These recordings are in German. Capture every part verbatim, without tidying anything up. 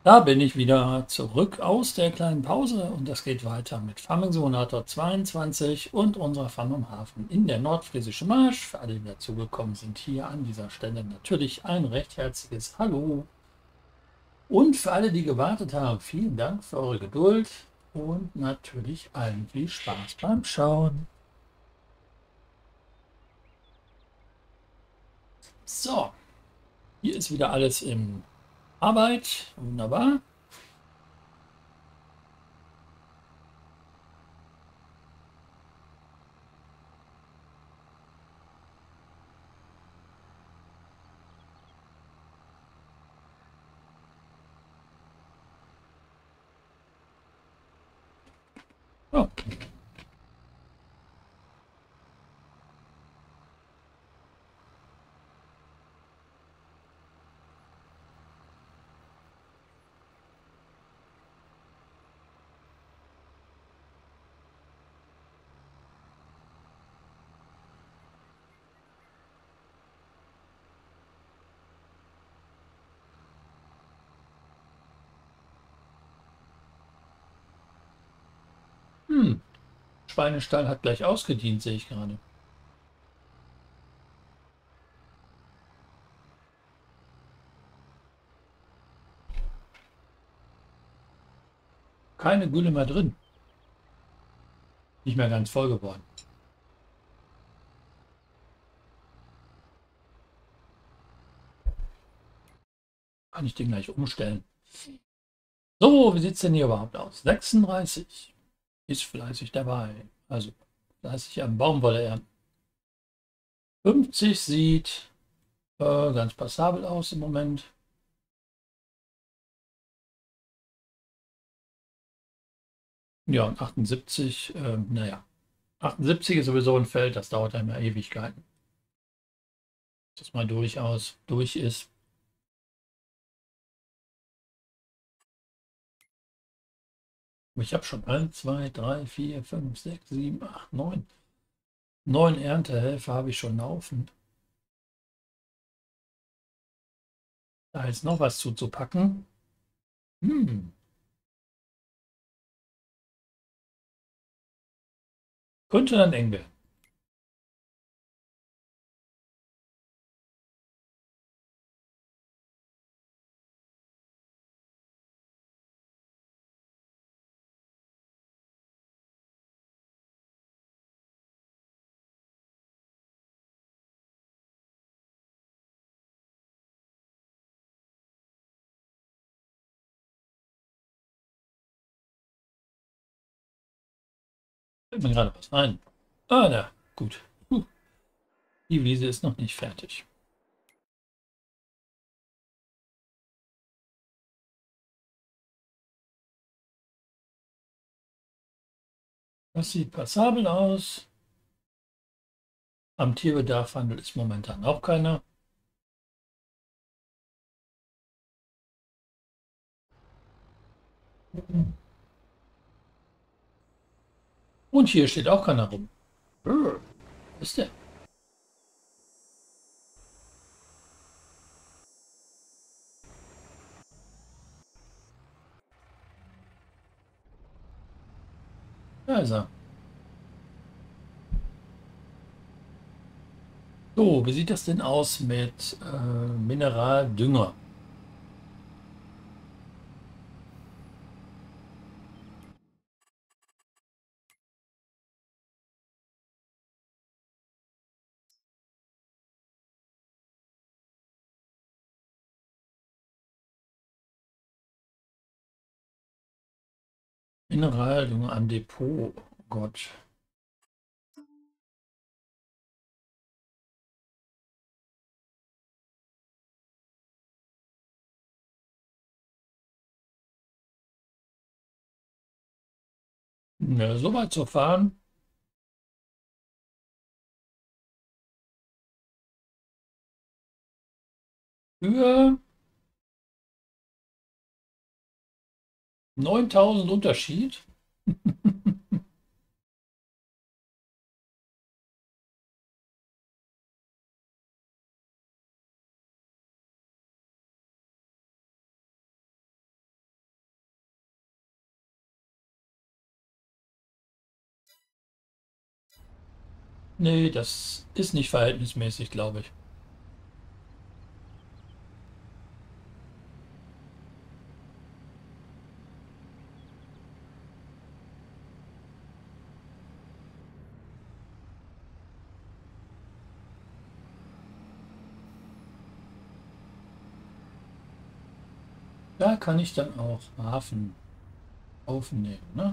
Da bin ich wieder zurück aus der kleinen Pause und das geht weiter mit Farming Simulator zweiundzwanzig und unserer Farm am Hafen in der Nordfriesischen Marsch. Für alle, die dazugekommen sind, hier an dieser Stelle natürlich ein recht herzliches Hallo. Und für alle, die gewartet haben, vielen Dank für eure Geduld und natürlich allen viel Spaß beim Schauen. So, hier ist wieder alles in Arbeit. Wunderbar. Ja. Hm, Schweinestall hat gleich ausgedient, sehe ich gerade. Keine Gülle mehr drin. Nicht mehr ganz voll geworden. Kann ich den gleich umstellen. So, wie sieht es denn hier überhaupt aus? sechsunddreißig ist fleißig dabei. Also fleißig am Baumwolle ernten. fünfzig sieht äh, ganz passabel aus im Moment. Ja, und achtundsiebzig, äh, naja. achtundsiebzig ist sowieso ein Feld, das dauert einmal Ewigkeiten. Bis das mal durchaus durch ist. Ich habe schon eins, zwei, drei, vier, fünf, sechs, sieben, acht, neun. Neun Erntehelfer habe ich schon laufen. Da ist noch was zuzupacken. Hm, könnte dann eng werden. Fällt mir gerade was ein. Ah, da, gut. Huh, die Wiese ist noch nicht fertig. Das sieht passabel aus. Am Tierbedarf handelt es momentan auch keiner. Und hier steht auch keiner rum. Brr, wo ist der? Da ist er. So, wie sieht das denn aus mit äh, Mineraldünger? Mineraldünger am Depot. Oh Gott. Ja, so weit zu fahren. Für neuntausend Unterschied. Nee, das ist nicht verhältnismäßig, glaube ich. Da kann ich dann auch Hafen aufnehmen, ne?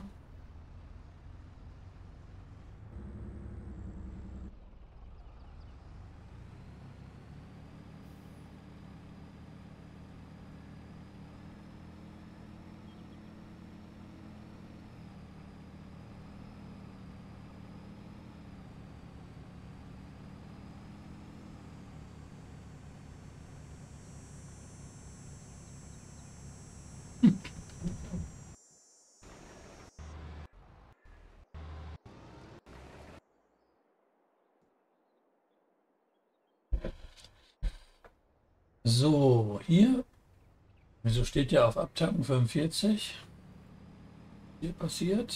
So, hier. Wieso steht ja auf Abtanken fünfundvierzig? Hier passiert.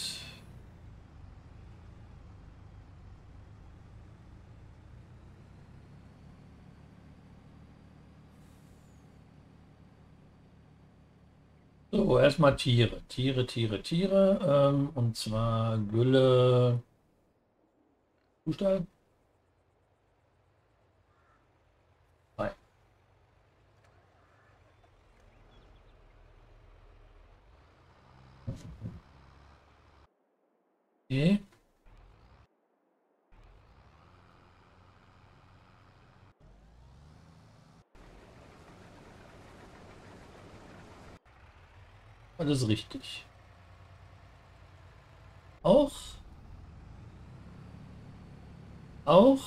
So, erstmal Tiere. Tiere, Tiere, Tiere. Ähm, und zwar Gülle. Kuhstall? Nein. Okay. Alles richtig. Auch, auch.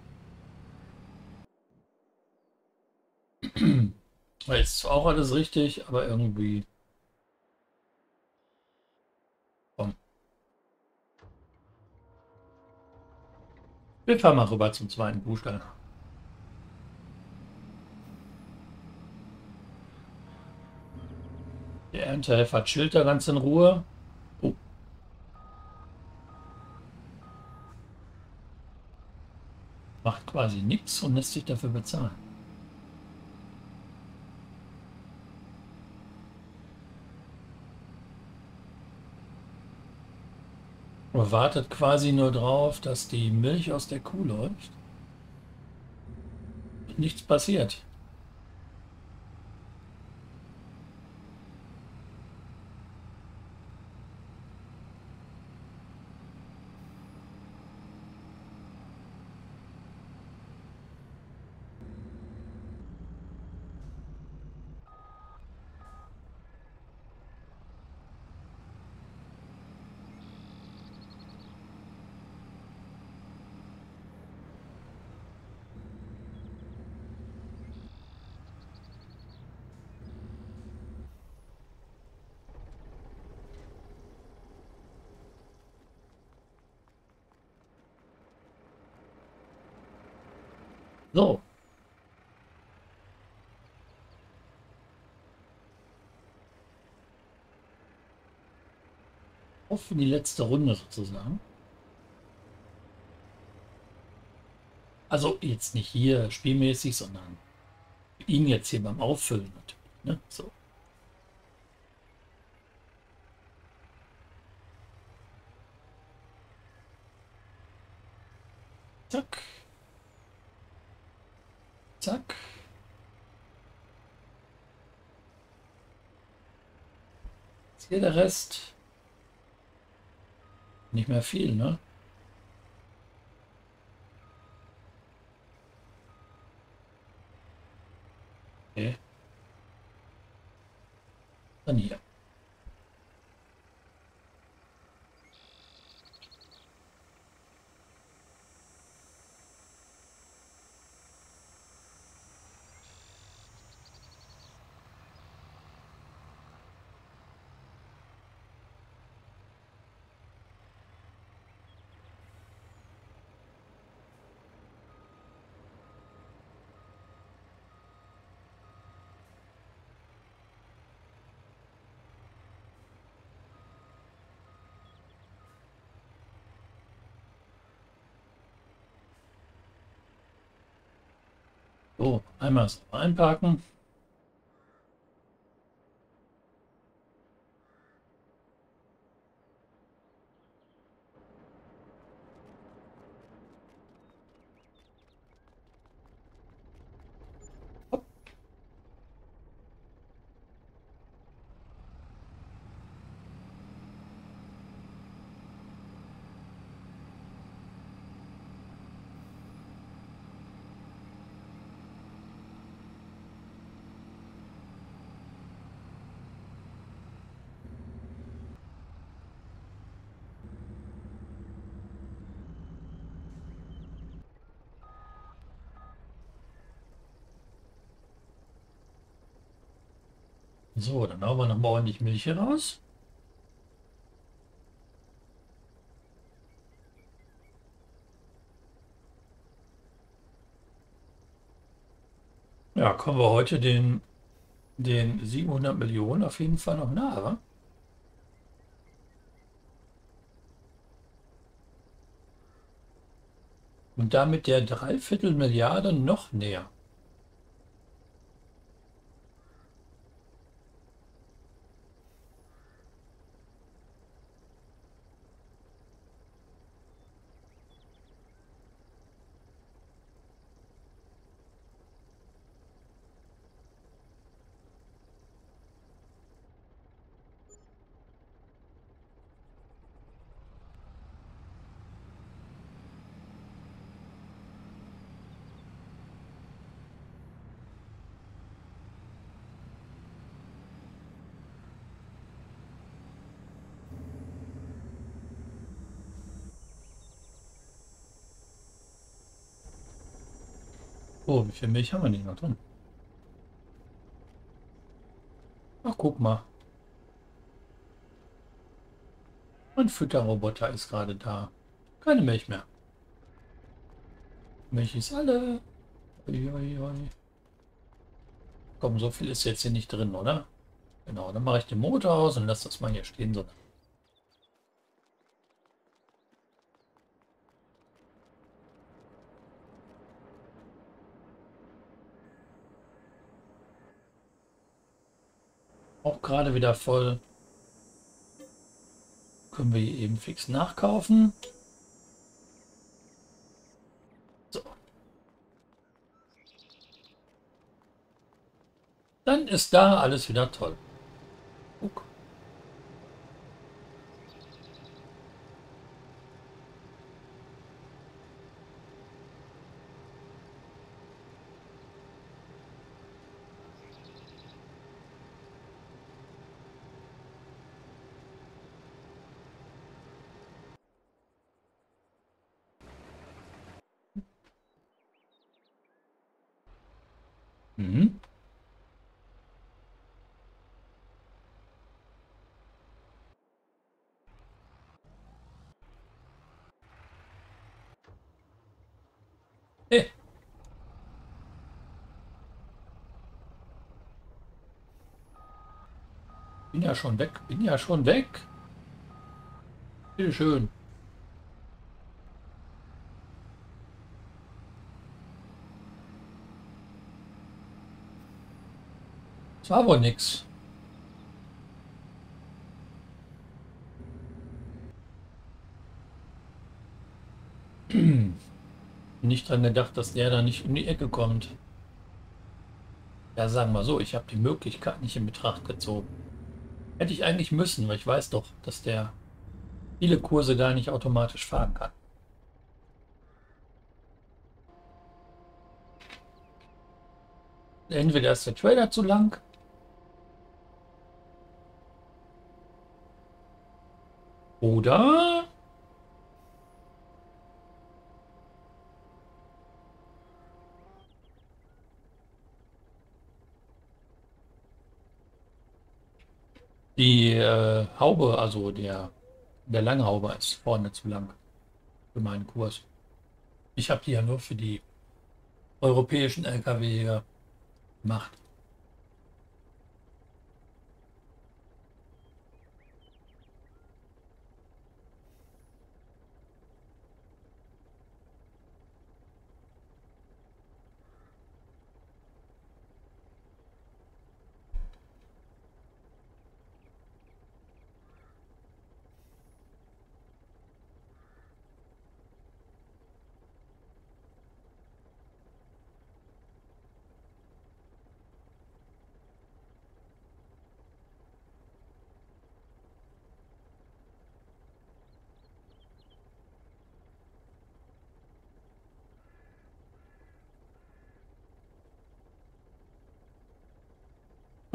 Jetzt auch alles richtig, aber irgendwie. Komm. Wir fahren mal rüber zum zweiten Kuhstall. Der Erntehelfer chillt da ganz in Ruhe. Oh, macht quasi nichts und lässt sich dafür bezahlen. Und wartet quasi nur drauf, dass die Milch aus der Kuh läuft. Nichts passiert. So, auf für die letzte Runde sozusagen. Also jetzt nicht hier spielmäßig, sondern ihn jetzt hier beim Auffüllen natürlich. Ne? So, zack, zack. Jetzt hier der Rest. Nicht mehr viel, ne? Okay, dann hier. So, einmal so einparken. So, dann hauen wir noch mal ordentlich Milch hier raus. Ja, kommen wir heute den, den siebenhundert Millionen auf jeden Fall noch nahe, wa? Und damit der Dreiviertel Milliarde noch näher. Oh, wie viel Milch haben wir denn noch drin? Ach, guck mal. Mein Fütterroboter ist gerade da. Keine Milch mehr. Milch ist alle. Ui, ui, ui. Komm, so viel ist jetzt hier nicht drin, oder? Genau, dann mache ich den Motor aus und lasse das mal hier stehen. So. Auch gerade wieder voll. Können wir hier eben fix nachkaufen. So. Dann ist da alles wieder toll. Guck. Mhm. Hey, bin ja schon weg. Bin ja schon weg. Bitte schön. Das war wohl nix. Nicht dran gedacht, dass der da nicht um die Ecke kommt. Ja, sagen wir so, ich habe die Möglichkeit nicht in Betracht gezogen. Hätte ich eigentlich müssen, weil ich weiß doch, dass der viele Kurse gar nicht automatisch fahren kann. Entweder ist der Trailer zu lang oder die äh, Haube, also der, der Langhaube ist vorne zu lang für meinen Kurs. Ich habe die ja nur für die europäischen L K W hier gemacht.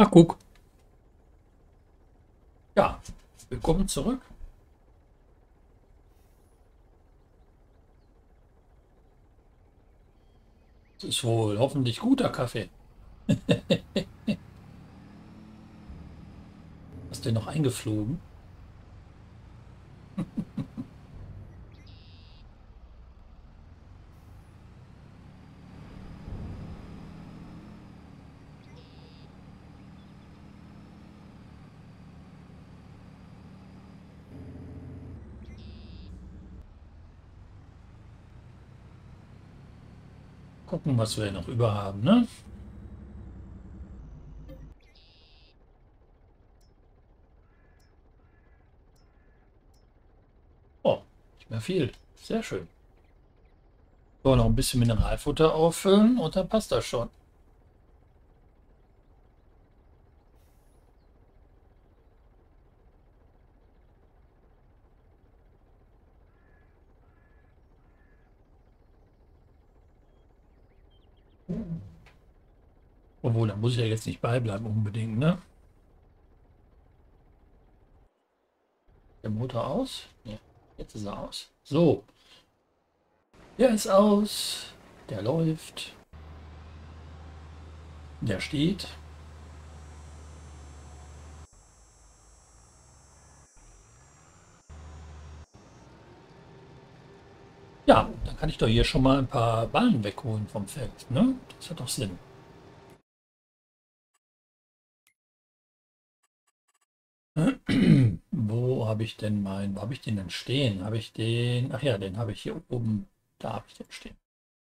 Ach, guck. Ja, willkommen zurück. Das ist wohl hoffentlich guter Kaffee. Hast du noch eingeflogen? Gucken, was wir noch über haben, ne? Oh, nicht mehr viel. Sehr schön. So, noch ein bisschen Mineralfutter auffüllen und dann passt das schon. Obwohl, da muss ich ja jetzt nicht beibleiben unbedingt, ne? Der Motor aus? Ja, jetzt ist er aus. So, der ist aus. Der läuft. Der steht. Ja, dann kann ich doch hier schon mal ein paar Ballen wegholen vom Feld, ne? Das hat doch Sinn. Wo habe ich denn meinen, wo habe ich den denn stehen? Habe ich den, ach ja, den habe ich hier oben, da habe ich den stehen.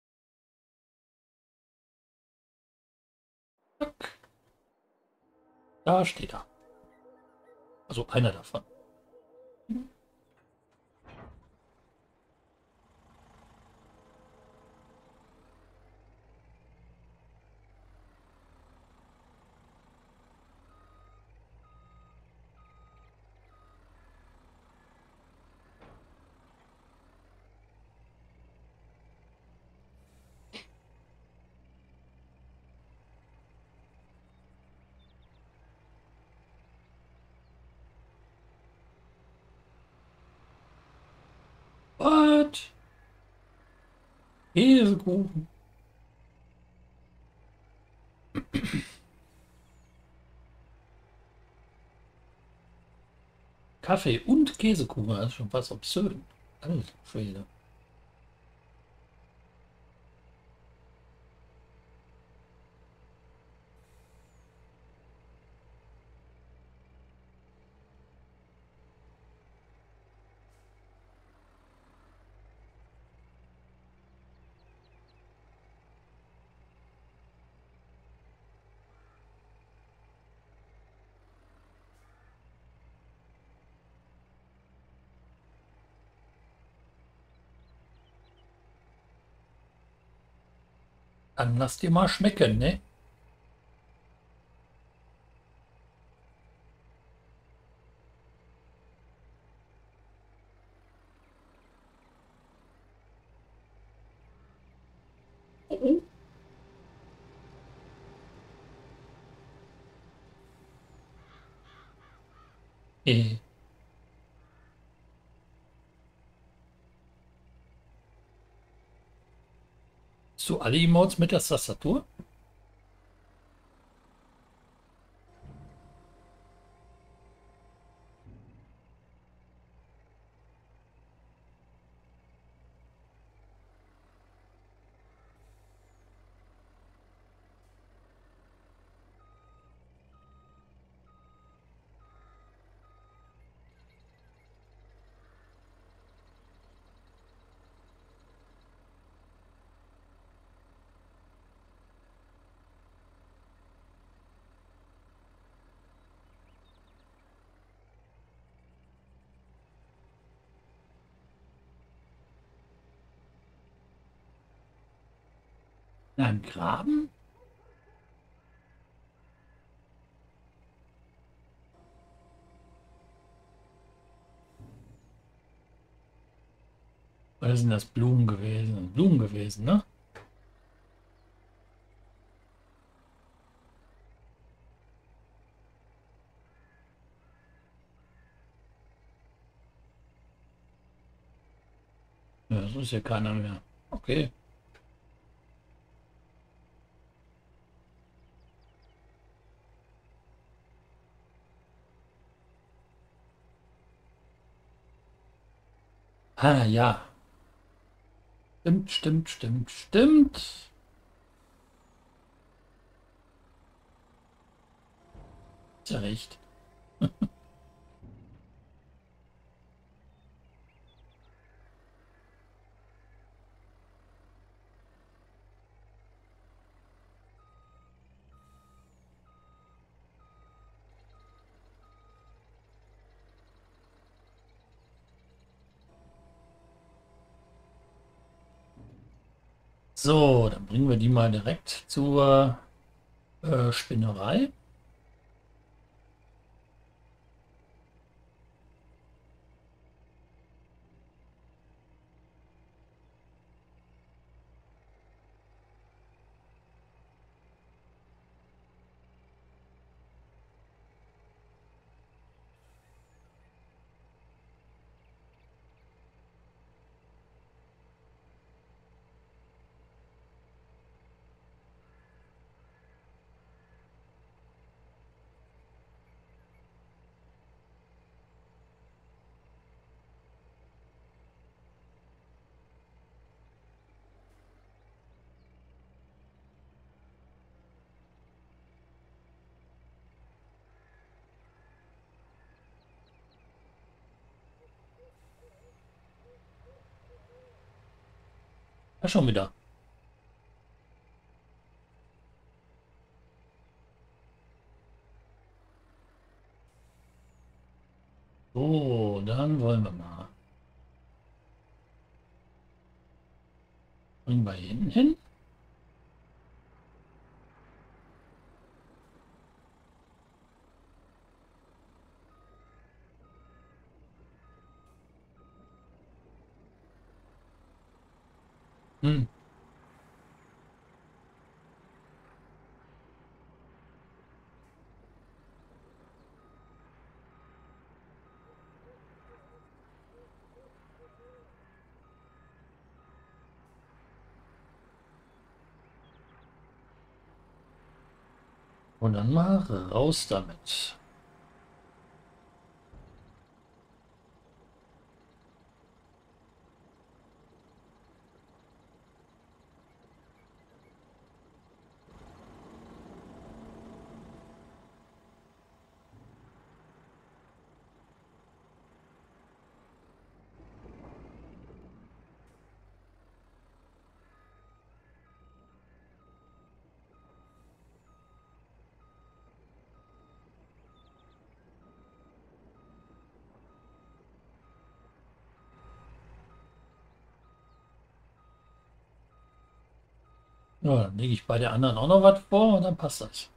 Zack, da steht er. Also einer davon. Was? Käsekuchen. Kaffee und Käsekuchen, das ist schon fast absurd. Alter Schwede. Dann lass dir mal schmecken, ne? Oh, oh. Äh, hast du alle Emotes mit der Tastatur? In einem Graben? Oder sind das Blumen gewesen? Blumen gewesen, ne? Ja, so ist ja keiner mehr. Okay. Ah, ja. Stimmt, stimmt, stimmt, stimmt. Ist ja recht. So, dann bringen wir die mal direkt zur äh, Spinnerei. Ja, schon wieder. So, dann wollen wir mal. Bringen wir hier hinten hin. Hm. Und dann mal raus damit. Ja, dann lege ich bei der anderen auch noch was vor und dann passt das.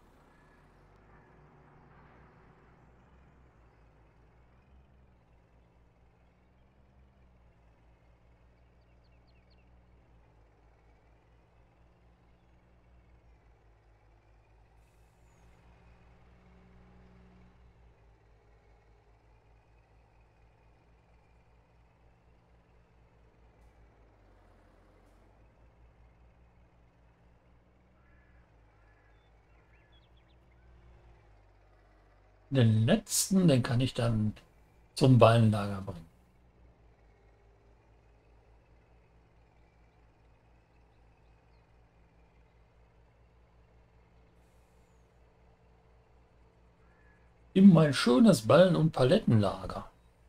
Den letzten, den kann ich dann zum Ballenlager bringen. In mein schönes Ballen- und Palettenlager.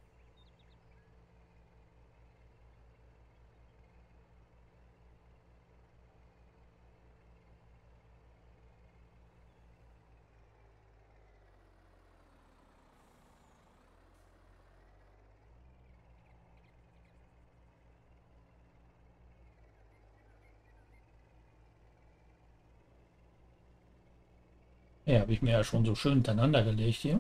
Ja, habe ich mir ja schon so schön hintereinander gelegt hier.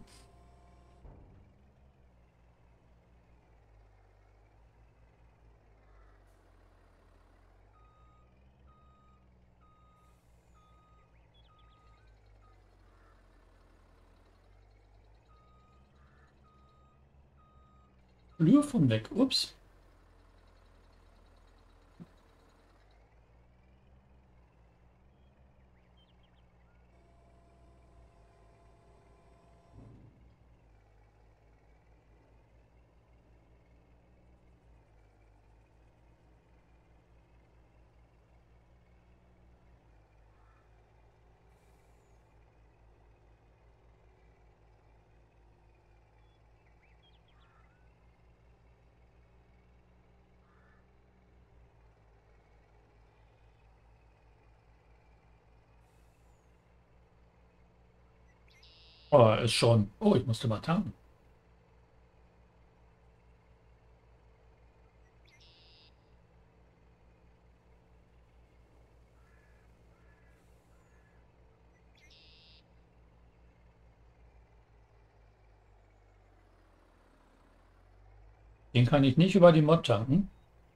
Flür von weg. Ups. Oh, ist schon. Oh, ich musste mal tanken. Den kann ich nicht über die Mod tanken,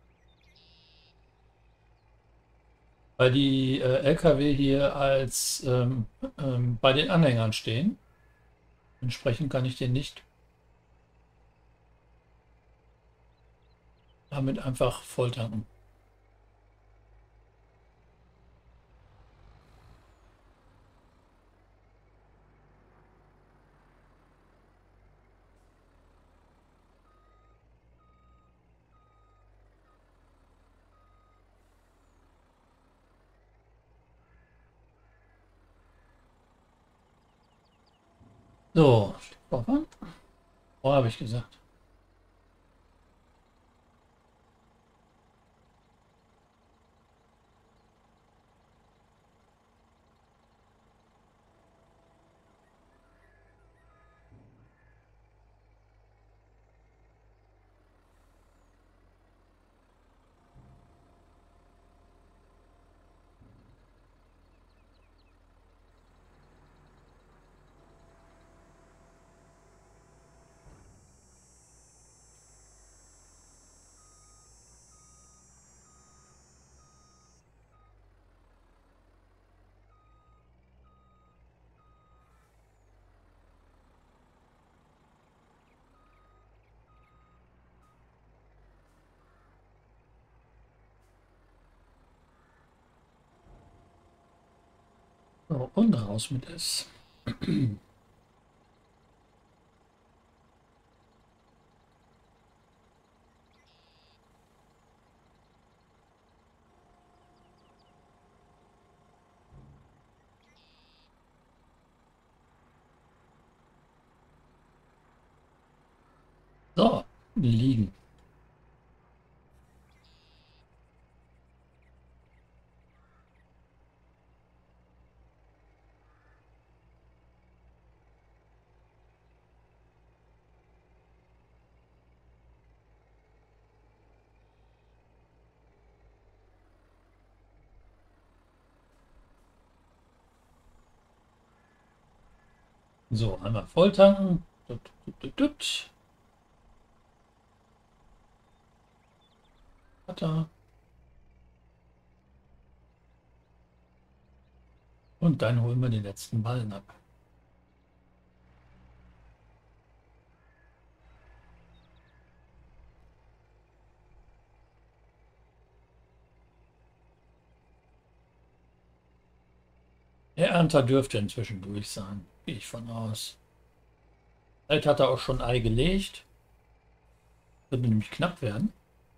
weil die äh, L K W hier als ähm, ähm, bei den Anhängern stehen. Entsprechend kann ich den nicht damit einfach voll tanken. So, Koffer. Oh, habe ich gesagt. So, und raus mit S. So, liegen. So, einmal voll tanken. Tut, tut, tut, tut. Weiter. Und dann holen wir den letzten Ballen ab. Der Ernter dürfte inzwischen durch sein, gehe ich von aus. Vielleicht hat er auch schon Ei gelegt. Wird nämlich knapp werden.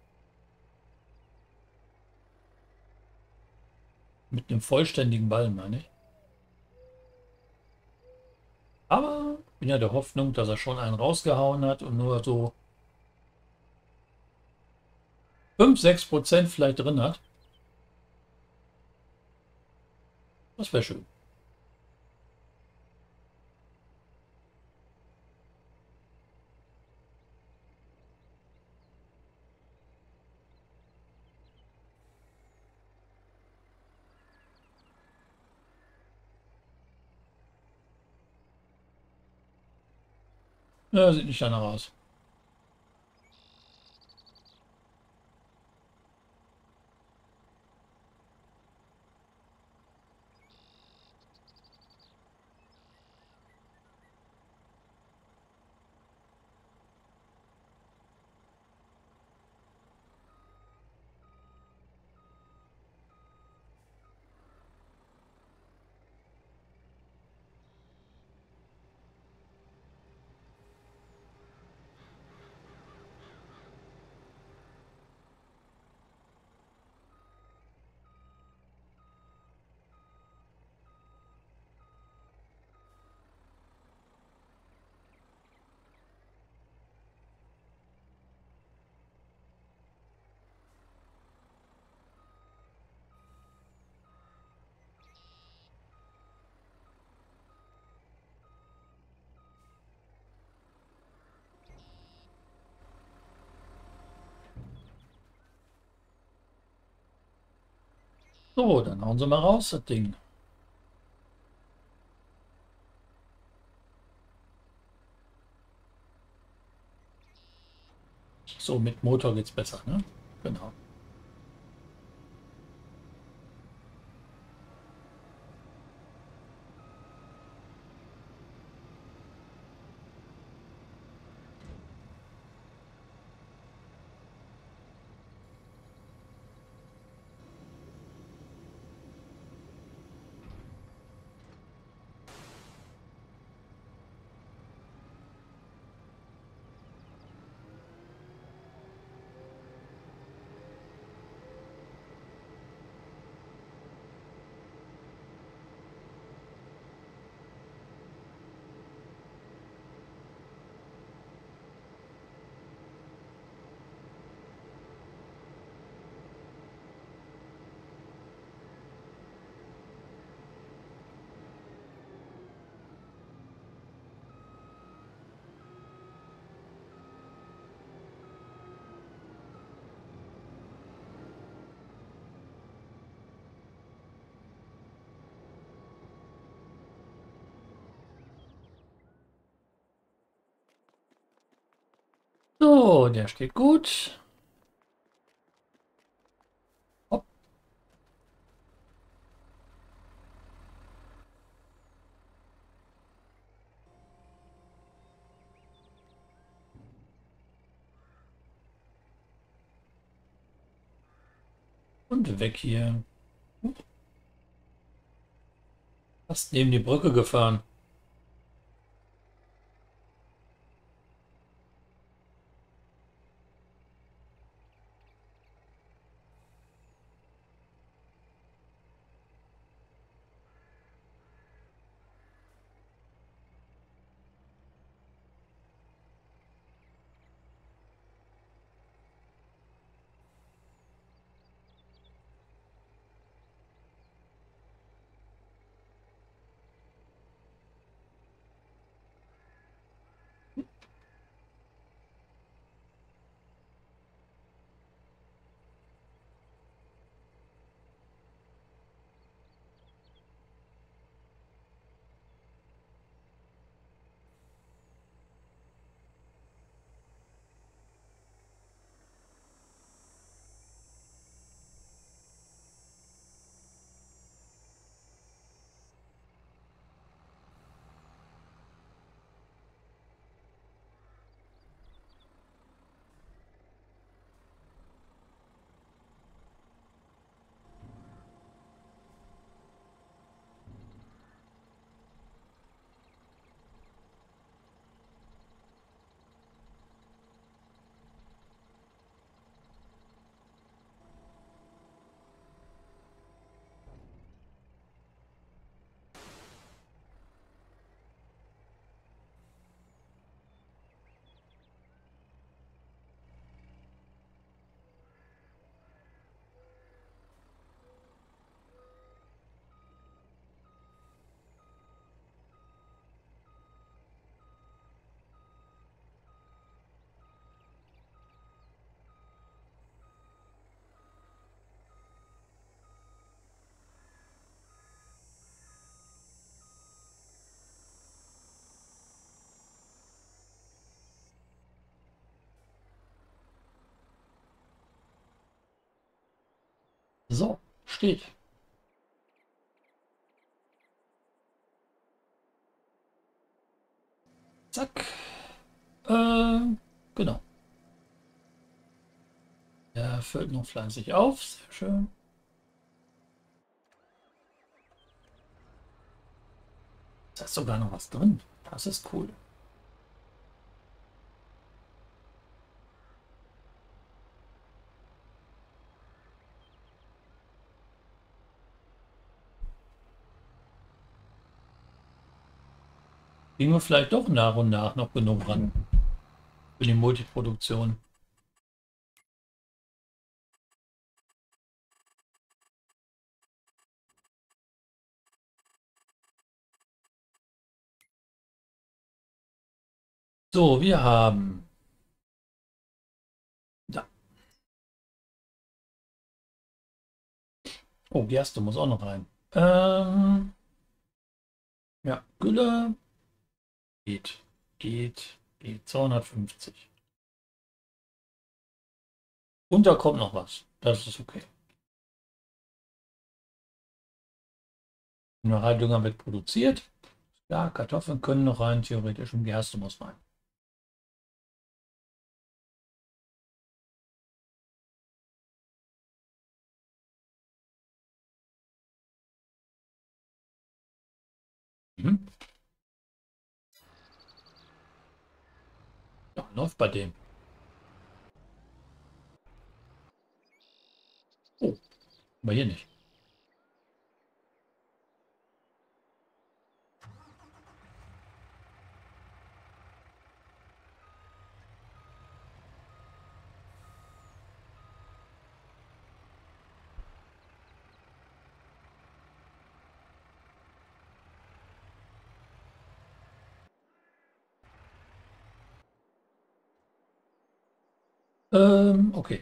Mit einem vollständigen Ball, meine ich. Aber ich bin ja der Hoffnung, dass er schon einen rausgehauen hat und nur so fünf, sechs Prozent vielleicht drin hat. Das wäre schön. Ja, sieht nicht danach aus. So, dann hauen Sie mal raus, das Ding. So, mit Motor geht's besser, ne? Genau. So, der steht gut. Hopp. Und weg hier. Fast neben die Brücke gefahren. So, steht. Zack. Äh, genau. Er füllt noch fleißig auf. Sehr schön. Da ist sogar noch was drin. Das ist cool. Kriegen wir vielleicht doch nach und nach noch genug ran für die Multiproduktion. So, wir haben ja, Oh, Gerste muss auch noch rein. Ähm, ja, Gülle geht, geht, geht. zweihundertfünfzig. Und da kommt noch was. Das ist okay. Mineraldünger wird produziert. Ja, Kartoffeln können noch rein, theoretisch. Und Gerste muss rein. Mhm. Ja, läuft bei dem. Oh, aber hier nicht. Ähm, okay.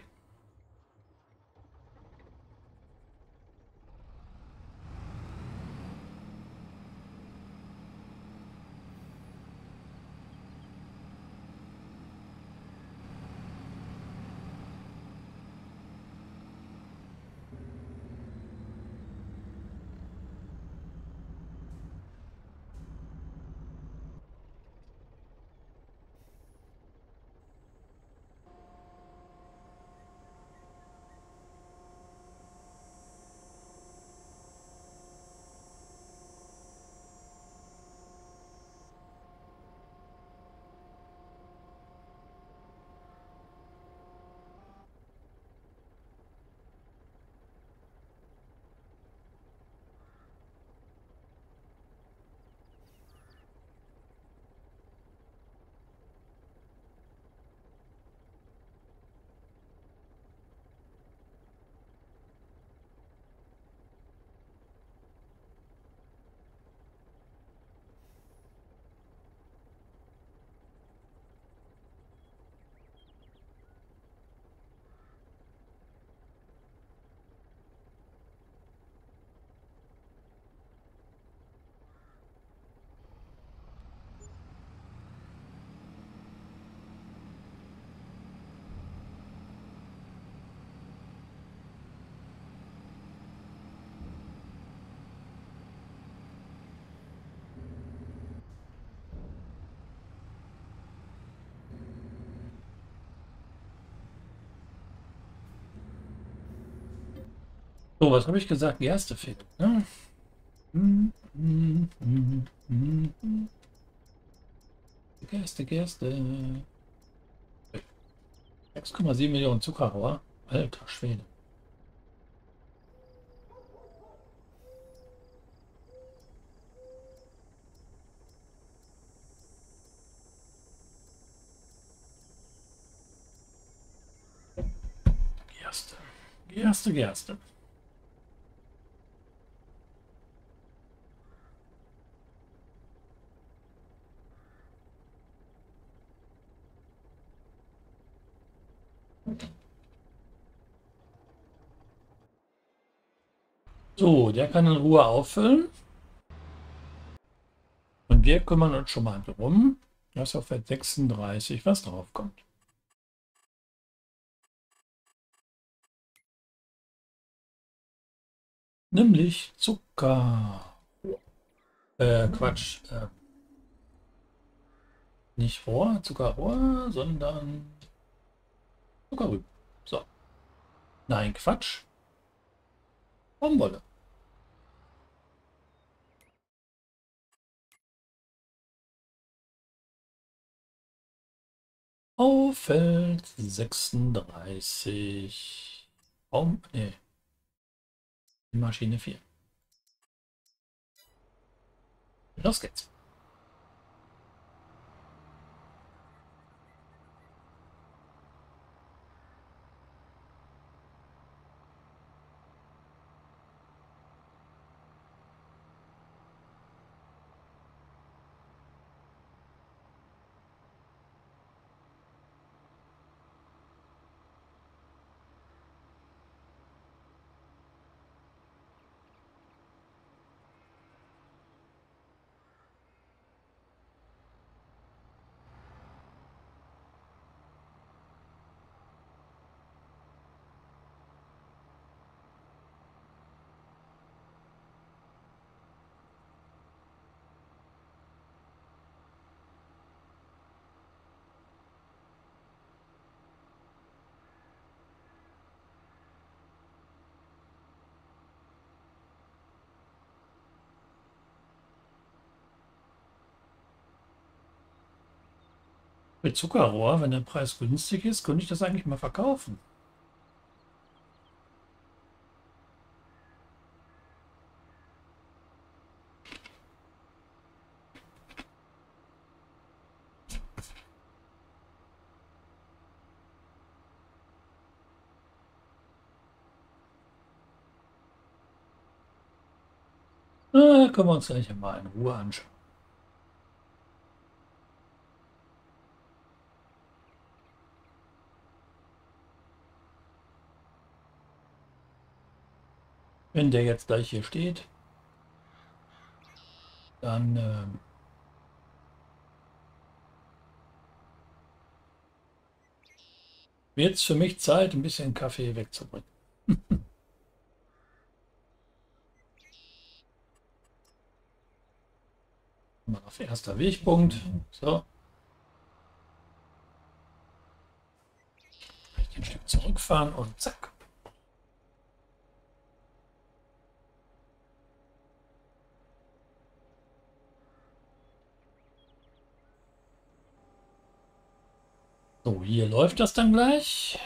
So, was habe ich gesagt? Gerste fehlt. Ne? Hm, hm, hm, hm, hm. Gerste, Gerste. sechs Komma sieben Millionen Zuckerrohr. Alter Schwede. Gerste. Gerste, Gerste. So, der kann in Ruhe auffüllen. Und wir kümmern uns schon mal drum, dass auf Wert sechsunddreißig was drauf kommt. Nämlich Zucker. Äh, Quatsch. Äh, nicht Rohr, Zuckerrohr, sondern Zuckerrüben. So. Nein, Quatsch. Baumwolle. Auf Feld sechsunddreißig. Baum, nee, Maschine vier. Los geht's. Mit Zuckerrohr, wenn der Preis günstig ist, könnte ich das eigentlich mal verkaufen. Äh, können wir uns gleich mal in Ruhe anschauen. Wenn der jetzt gleich hier steht, dann äh, wird es für mich Zeit, ein bisschen Kaffee wegzubringen. Mal auf erster Wegpunkt. So. Ein Stück zurückfahren und zack. So, hier läuft das dann gleich.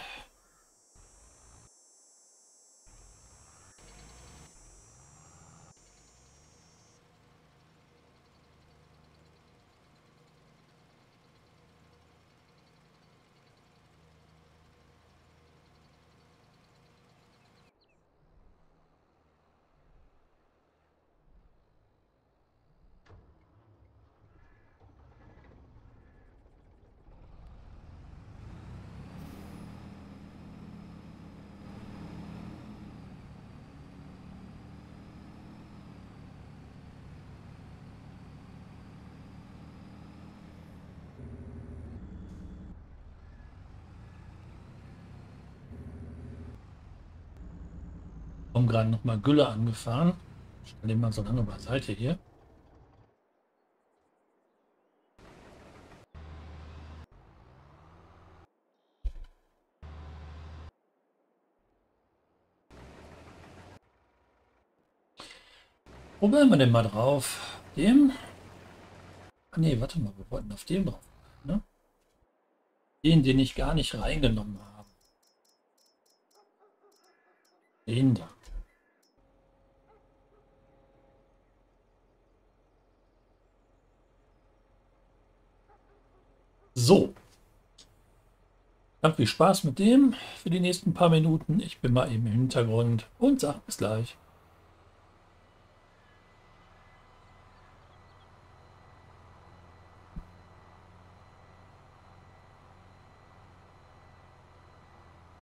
Haben gerade noch mal Gülle angefahren. Stell den mal so lange beiseite hier. Probieren wir den mal drauf. Dem? Ah nee, warte mal, wir wollten auf dem drauf. Ne? Den, den ich gar nicht reingenommen habe. Den da. So. Habt viel Spaß mit dem für die nächsten paar Minuten. Ich bin mal eben im Hintergrund und sag bis gleich.